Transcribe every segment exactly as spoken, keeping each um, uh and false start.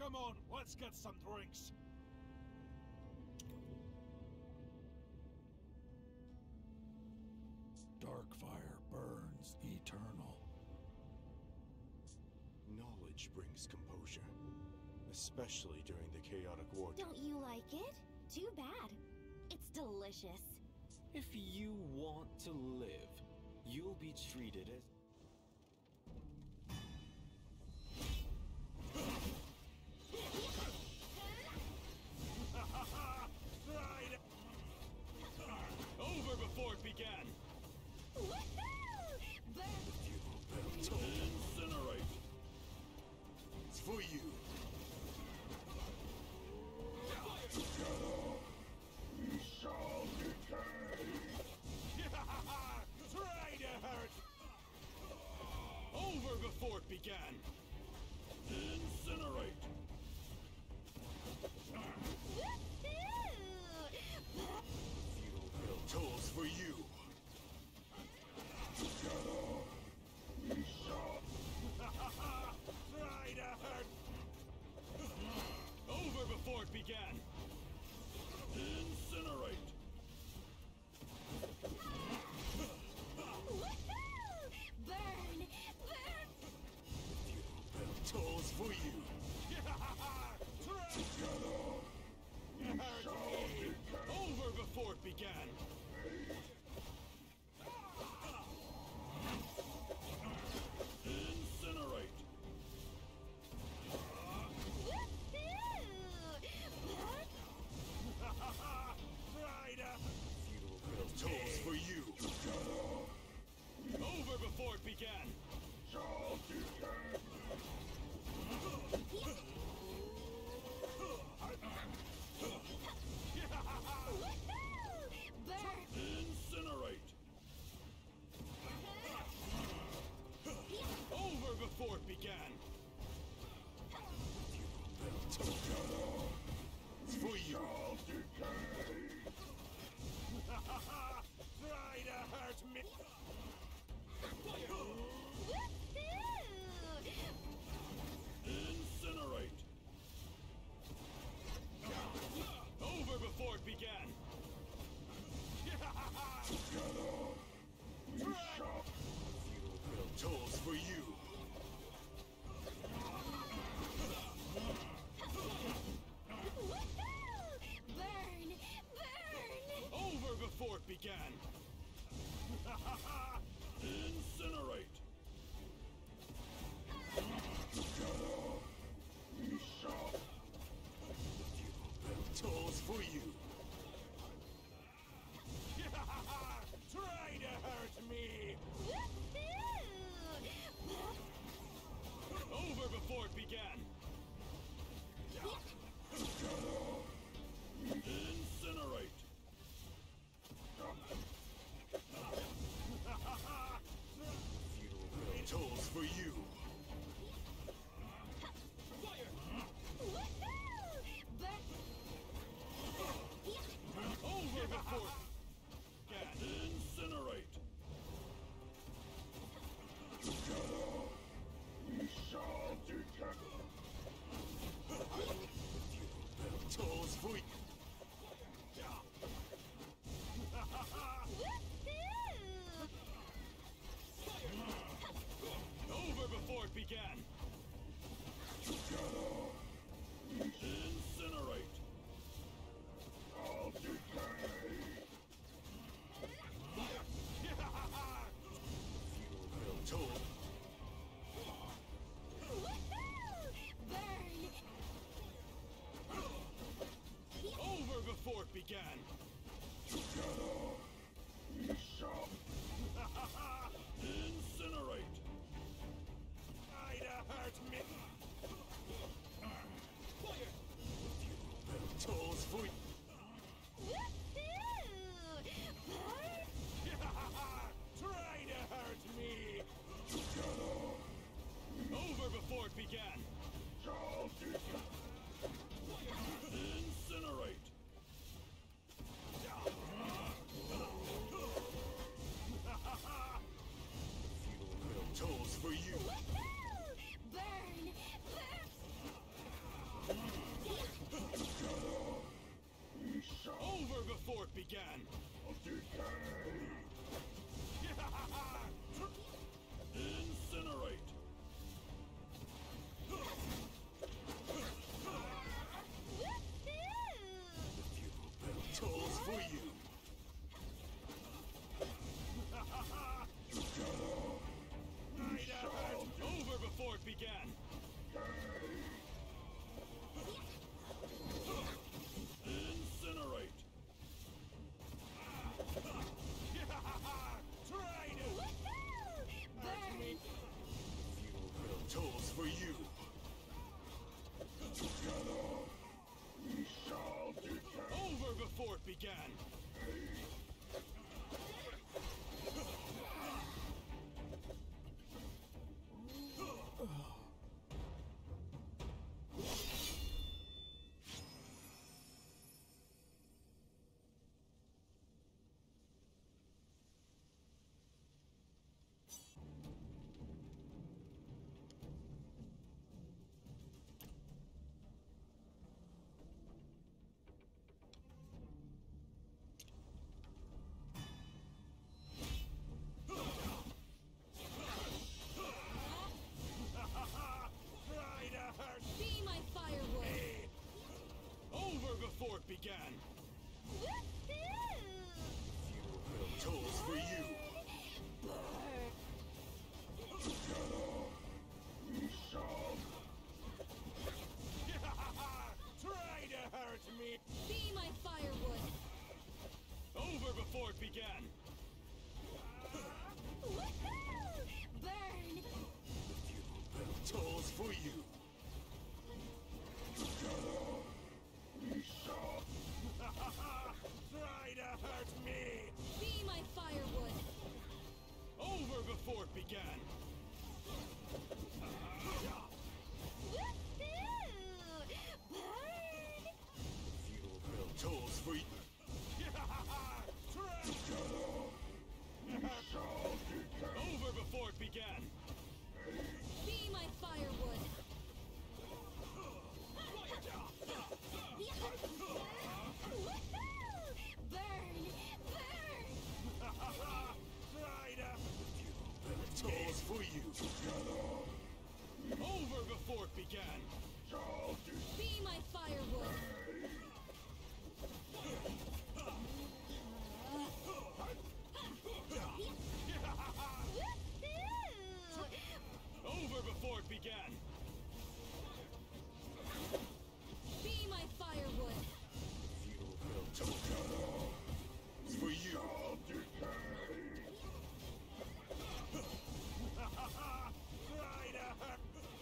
Come on, let's get some drinks. Dark fire burns eternal. Knowledge brings composure, especially during the chaotic war. Don't you like it? Too bad. It's delicious. If you want to live, you'll be treated as... Right. Over before it began. Woohoo! Burn! Incinerate! It's for you. We shall decay. Try to hurt. Over before it began. Incinerate! Feudal will tolls for you. We shall. Try to hurt. Over before it began. Incinerate! Burn! Burn! Feudal bell tolls for you. Over before it began. Incinerate! Try to. Feudal bell tolls for you. Over before it began. Shall decay. Burn! Incinerate! Over before it began. Feudal bell tolls. It's for you. Shall decay. Try to hurt me. Incinerate! Over before it began. Feudal bell tolls for you. Burn! Burn! Over before it began. Incinerate! We shall. Feudal bell tolls for you. Try to hurt me. Over before it began. Incinerate! Feudal bell tolls for you. Burn! began. Decay. Incinerate. Tolls for you. Over before it began. Incinerate. Try to. Burn! Tolls for you. We shall decay. Over before it began. Try to hurt Be my firewood! me. Over before it began. Tolls for you. Burn! We shall Try to hurt me. Be my firewood! Over before it began. Burn! Tolls for you. we shall Try to hurt me. Be my firewood! Over before it began. Burn! Tolls for you. Try. shall decay. Over before it began. Be my firewood! Burn! Burn! Try to. Tolls for you. Over before it began. Shall decay. Be my firewood! Over before it began. Be my firewood! Tolls for you. Shall decay. Try to hurt.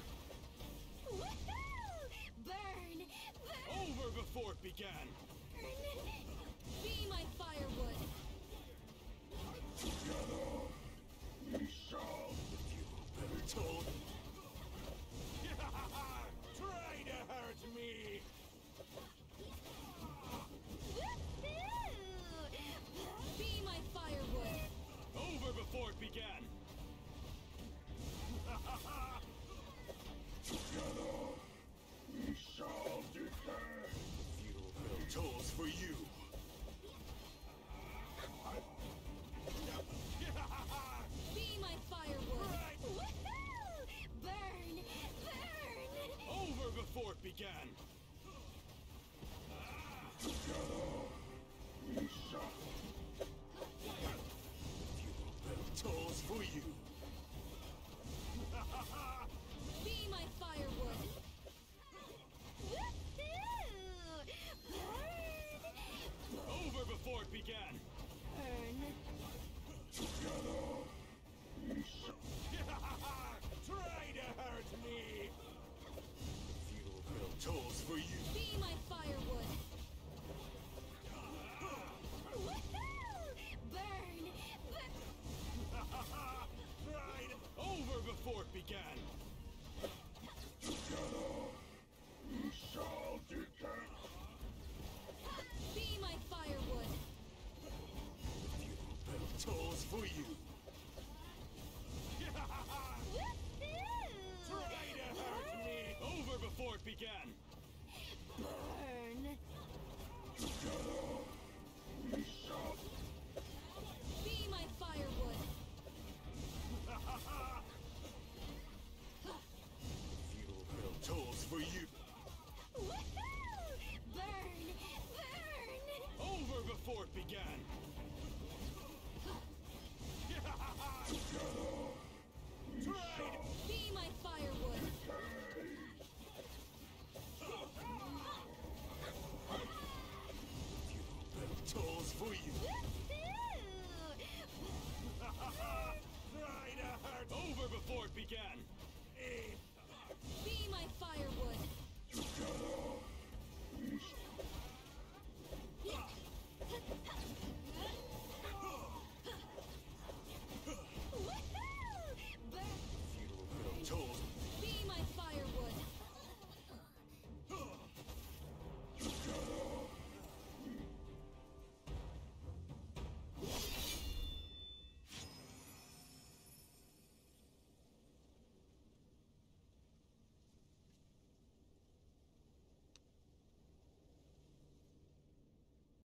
Burn! Burn! Over before it began. Be my firewood! We shall Toll. Try to hurt me. Be my firewood! Over before it began. we shall decay. Tolls for you. Be my firewood! Burn! Burn! Over before it began. We shall Tolls for you. Be my firewood! Over before it began. Burn! Try to hurt me. Tolls for you. Be my firewood! Burn! Try to. Over before it began. we shall decay. Be my firewood! Tolls for you.